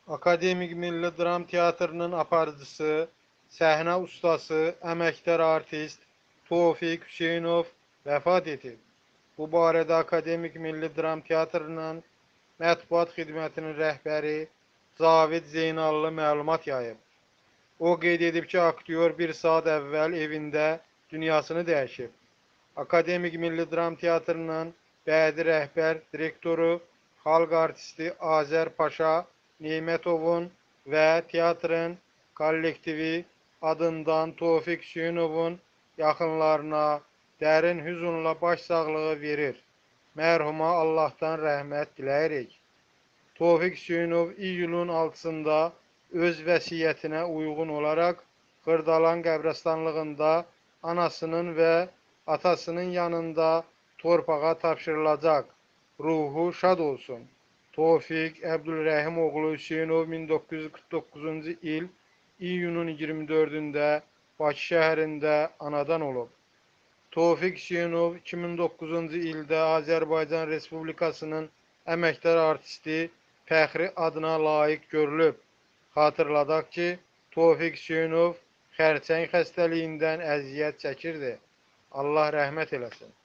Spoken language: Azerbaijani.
Akademik Milli Dram Teatrının aparıcısı, səhnə ustası, əməkdar artist Tofiq Hüseynov vəfat edib. Bu barədə Akademik Milli Dram Teatrının mətbuat xidmətinin rəhbəri Cavid Zeynallı məlumat yayıb. O qeyd edib ki, aktyor bir saat əvvəl evində dünyasını dəyişib. Akademik Milli Dram Teatrının bədi rəhbər direktoru, xalq artisti Azər Paşa Neymətovun və teatrın kollektivi adından Tofiq Hüseynovun yaxınlarına dərin hüzünlə başsağlığı verir. Mərhuma Allahdan rəhmət diləyirik. Tofiq Hüseynov iyulun 6-sında öz vəsiyyətinə uyğun olaraq Xırdalan qəbirstanlığında anasının və atasının yanında torpağa tapşırılacaq. Ruhu şad olsun. Tofiq Əbdülrəhim oğlu Hüseynov 1949-cu il iyunun 24-də Bakı şəhərində anadan olub. Tofiq Hüseynov 2009-cu ildə Azərbaycan Respublikasının əməkdar artisti fəxri adına layiq görülüb. Xatırladaq ki, Tofiq Hüseynov xərçəng xəstəliyindən əziyyət çəkirdi. Allah rəhmət eləsin.